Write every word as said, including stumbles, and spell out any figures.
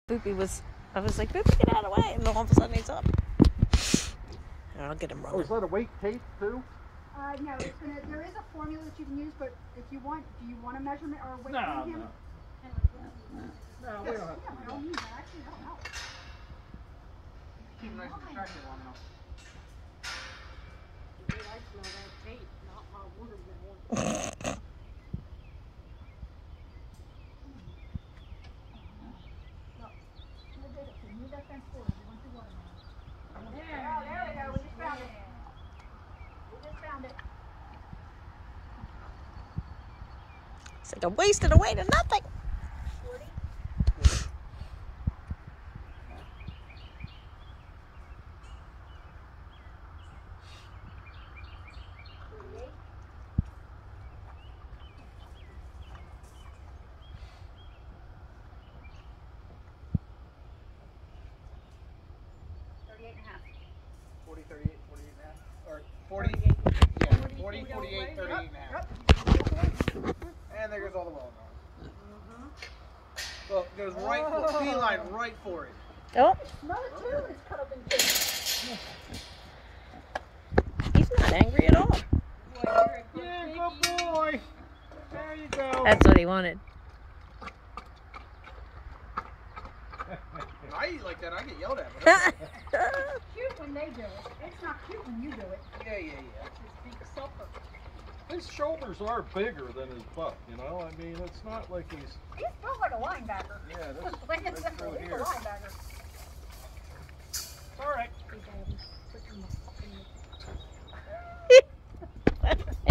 Boopy was, I was like, Boopy, get out of the way. And all of a sudden he's up. And I'll get him running. Oh, is that a weight tape too? Uh, no, it's gonna, there is a formula that you can use, but if you want, do you want a measurement or a weight No, from him? no. No, we Yes, don't have yeah, to. by all means, I actually don't know. Keep it nice and attractive long enough. Dude, I smell that tape, not my watermelon. Move that fence forward. You want your watermelon. There, Oh, there we go. We just found it. We just found it. It's like I'm wasting away to nothing. thirty-eight and a half. forty, thirty-eight, forty-eight and a half. Or forty, yeah, forty, forty-eight, thirty-eight and a half. And there goes all the well going. Well, it goes right for beeline right for it. Oh, Smell it too. It's cut up in two. he's not angry at all. Boy, you're a good Yeah, piggy. good boy. There you go. That's what he wanted. I eat like that, I get yelled at. But It's cute when they do it. It's not cute when you do it. yeah, yeah, yeah. His big supper. His shoulders are bigger than his butt, you know? I mean, it's not like he's... He's built like a linebacker. Yeah, that's, Plain and that's simple. true He's here. a linebacker. All right. Hey, Daddy.